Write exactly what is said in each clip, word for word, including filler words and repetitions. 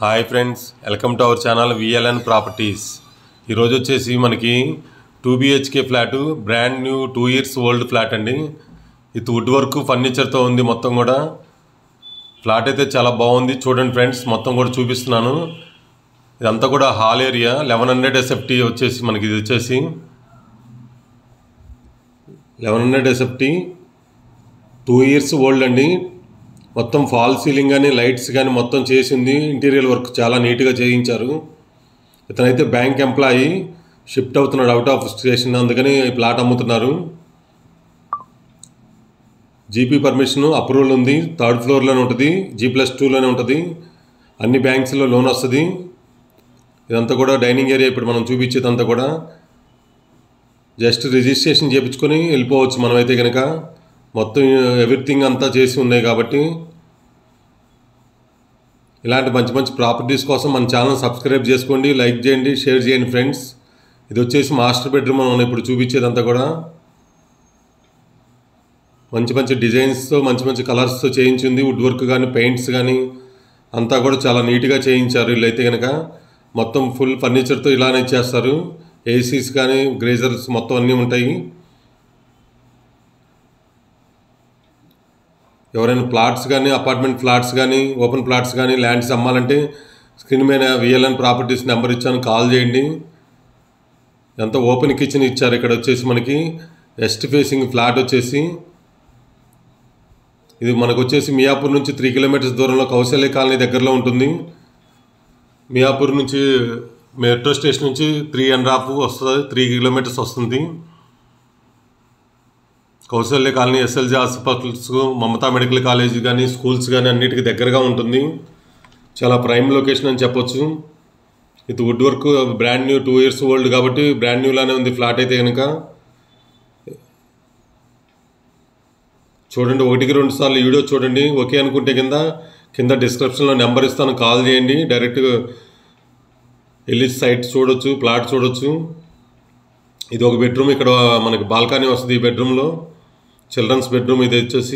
Hi friends, welcome to our channel VLN properties. ఈరోజు వచ్చేసి మనకి two BHK flat, brand new two years old flat అండి. ఇది wood work ఫర్నిచర్తో ఉంది. మొత్తం కూడా ఫ్లాట్ అయితే చాలా బాగుంది. చూడండి ఫ్రెండ్స్, మొత్తం కూడా చూపిస్తున్నాను. ఇదంతా కూడా hall area. Eleven hundred SFT వచ్చేసి మనకి ఇది వచ్చేసి eleven hundred SFT two years old అండి. మొత్తం ఫాల్ సీలింగ్ కానీ లైట్స్ కానీ మొత్తం చేసింది. ఇంటీరియర్ వర్క్ చాలా నీట్గా చేయించారు. ఇతనైతే బ్యాంక్ ఎంప్లాయీ, షిఫ్ట్ అవుతున్నాడు అవుట్ ఆఫ్ స్టేషన్, అందుకని ప్లాట్ అమ్ముతున్నారు. జీపీ పర్మిషన్ అప్రూవల్ ఉంది. థర్డ్ ఫ్లోర్లోనే ఉంటుంది, జీ ప్లస్ టూలోనే ఉంటుంది. అన్ని బ్యాంక్స్లో లోన్ వస్తుంది. ఇదంతా కూడా డైనింగ్ ఏరియా. ఇప్పుడు మనం చూపించేదంతా కూడా జస్ట్ రిజిస్ట్రేషన్ చేయించుకొని వెళ్ళిపోవచ్చు మనమైతే కనుక. మొత్తం ఎవ్రీథింగ్ అంతా చేసి ఉన్నాయి కాబట్టి ఇలాంటి మంచి మంచి ప్రాపర్టీస్ కోసం మన ఛానల్ సబ్స్క్రైబ్ చేసుకోండి, లైక్ చేయండి, షేర్ చేయండి ఫ్రెండ్స్. ఇది వచ్చేసి మాస్టర్ బెడ్రూమ్ మనం ఇప్పుడు చూపించేదంతా కూడా మంచి మంచి డిజైన్స్తో మంచి మంచి కలర్స్తో చేయించింది. వుడ్ వర్క్ కానీ పెయింట్స్ కానీ అంతా కూడా చాలా నీట్గా చేయించారు. వీళ్ళైతే కనుక మొత్తం ఫుల్ ఫర్నిచర్తో ఇలానే చేస్తారు. ఏసీస్ కానీ గ్రేజర్స్ మొత్తం అన్నీ ఉంటాయి. ఎవరైనా ప్లాట్స్ కానీ అపార్ట్మెంట్ ఫ్లాట్స్ కానీ ఓపెన్ ప్లాట్స్ కానీ ల్యాండ్స్ అమ్మాలంటే స్క్రీన్ మీద విఎల్ఎన్ ప్రాపర్టీస్ నెంబర్ ఇచ్చాను, కాల్ చేయండి. ఎంత ఓపెన్ కిచెన్ ఇచ్చారు. ఇక్కడ వచ్చేసి మనకి వెస్ట్ ఫేసింగ్ ఫ్లాట్ వచ్చేసి ఇది మనకు వచ్చేసి మియాపూర్ నుంచి త్రీ కిలోమీటర్స్ దూరంలో కౌశల్య కాలనీ దగ్గరలో ఉంటుంది. మియాపూర్ నుంచి మెట్రో స్టేషన్ నుంచి త్రీ అండ్ హాఫ్ వస్తుంది, త్రీ కిలోమీటర్స్ వస్తుంది. Kausalya colony, SLG hospitals, Mamata medical college కానీ స్కూల్స్ కానీ అన్నిటికీ దగ్గరగా ఉంటుంది. చాలా ప్రైమ్ లొకేషన్ అని చెప్పొచ్చు. ఇది wood work brand new two years old కాబట్టి బ్రాండ్ న్యూలానే ఉంది ఫ్లాట్ అయితే కనుక. చూడండి, ఒకటికి రెండు సార్లు వీడియో చూడండి. ఓకే అనుకుంటే కింద కింద డిస్క్రిప్షన్లో నెంబర్ ఇస్తాను, కాల్ చేయండి. డైరెక్ట్గా వెళ్ళి సైట్ చూడొచ్చు, ప్లాట్ చూడొచ్చు. ఇది ఒక బెడ్రూమ్. ఇక్కడ మనకి బాల్కనీ వస్తుంది ఈ బెడ్రూమ్లో, చిల్డ్రన్స్ బెడ్రూమ్. ఇది వచ్చేసి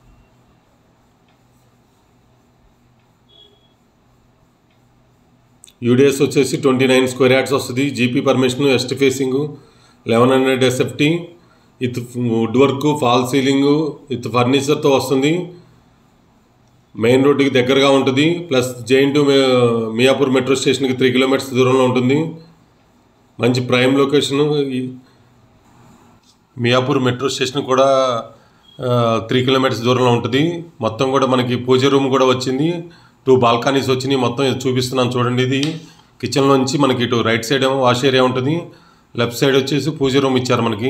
యూడిఎస్ వచ్చేసి ట్వంటీ నైన్ స్క్వేర్ యార్డ్స్ వస్తుంది. GP permission, west facing, eleven hundred SFT, with wood work, fall ceiling, with ఫర్నిచర్తో వస్తుంది. మెయిన్ రోడ్డుకి దగ్గరగా ఉంటుంది. ప్లస్ జైన్ టు మియాపూర్ మెట్రో స్టేషన్కి త్రీ కిలోమీటర్స్ దూరంలో ఉంటుంది. మంచి prime location. Miyapur metro station కూడా త్రీ కిలోమీటర్స్ దూరంలో ఉంటుంది. మొత్తం కూడా మనకి పూజ రూమ్ కూడా వచ్చింది. టూ బాల్కనీస్ వచ్చినాయి. మొత్తం చూపిస్తున్నాను చూడండి. ఇది కిచెన్ నుంచి మనకి ఇటు రైట్ సైడ్ ఏమో వాష్ ఏరియా ఉంటుంది, లెఫ్ట్ సైడ్ వచ్చేసి పూజ రూమ్ ఇచ్చారు మనకి.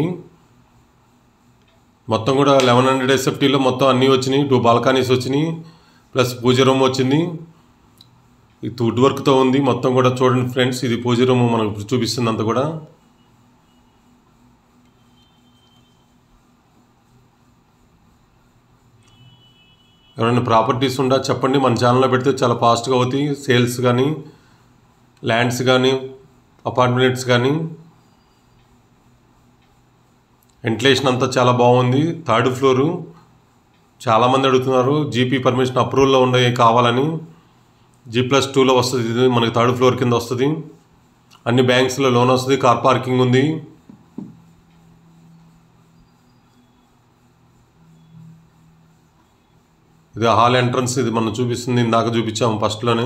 మొత్తం కూడా లెవెన్ హండ్రెడ్ ఎస్ఎఫ్టీలో మొత్తం అన్నీ వచ్చినాయి. టూ బాల్కనీస్ వచ్చినాయి, ప్లస్ పూజ రూమ్ వచ్చింది. ఇది వుడ్ వర్క్తో ఉంది. మొత్తం కూడా చూడండి ఫ్రెండ్స్, ఇది పూజ రూమ్ మనకు చూపిస్తుంది అంతా కూడా. ఎవరైనా ప్రాపర్టీస్ ఉండా చెప్పండి, మన ఛానల్లో పెడితే చాలా ఫాస్ట్గా అవుతాయి. సేల్స్ కానీ ల్యాండ్స్ కానీ అపార్ట్మెంట్స్ కానీ. వెంటిలేషన్ అంతా చాలా బాగుంది. Third floor. చాలామంది అడుగుతున్నారు జీపీ పర్మిషన్ అప్రూవల్లో ఉన్నాయి కావాలని. జీ ప్లస్ టూలో వస్తుంది. ఇది మనకి థర్డ్ ఫ్లోర్ కింద వస్తుంది. అన్ని బ్యాంక్స్లో లోన్ వస్తుంది. కార్ పార్కింగ్ ఉంది. ఇది హాల్ ఎంట్రన్స్. ఇది మనం చూపిస్తుంది, ఇందాక చూపించాము ఫస్ట్లోనే.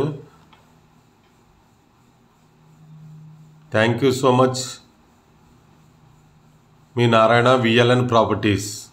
Thank you so much. మీ నారాయణ విఎల్ఎన్ ప్రాపర్టీస్.